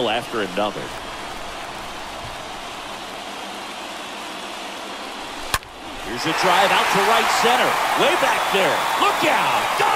single after another. Here's a drive out to right center. Way back there. Look out. Got